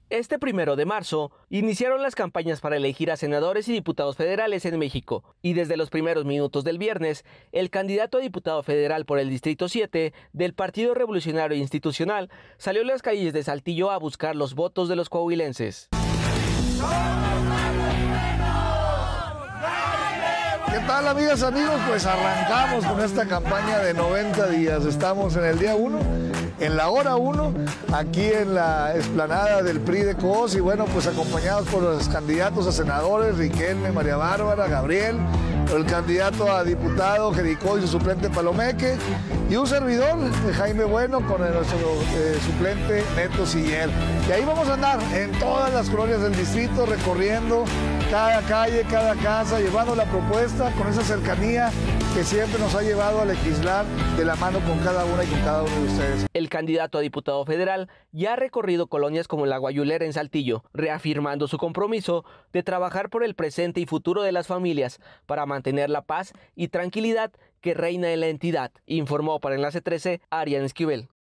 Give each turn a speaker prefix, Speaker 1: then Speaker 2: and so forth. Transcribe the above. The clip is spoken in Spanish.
Speaker 1: Este 1 de marzo iniciaron las campañas para elegir a senadores y diputados federales en México, y desde los primeros minutos del viernes, el candidato a diputado federal por el Distrito 7 del Partido Revolucionario Institucional salió a las calles de Saltillo a buscar los votos de los coahuilenses.
Speaker 2: ¿Qué tal, amigas, amigos? Pues arrancamos con esta campaña de 90 días. Estamos en el día 1, en la hora 1, aquí en la explanada del PRI de Coos, y bueno, pues acompañados por los candidatos a senadores, Riquelme, María Bárbara, Gabriel, el candidato a diputado, Jericó, y su suplente Palomeque, y un servidor, Jaime Bueno, con nuestro suplente Neto Siller. Y ahí vamos a andar en todas las colonias del distrito, recorriendo cada calle, cada casa, llevando la propuesta con esa cercanía que siempre nos ha llevado a legislar de la mano con cada una y con cada uno de ustedes.
Speaker 1: El candidato a diputado federal ya ha recorrido colonias como La Guayulera en Saltillo, reafirmando su compromiso de trabajar por el presente y futuro de las familias para mantener la paz y tranquilidad que reina en la entidad, informó para Enlace 13 Arián Esquivel.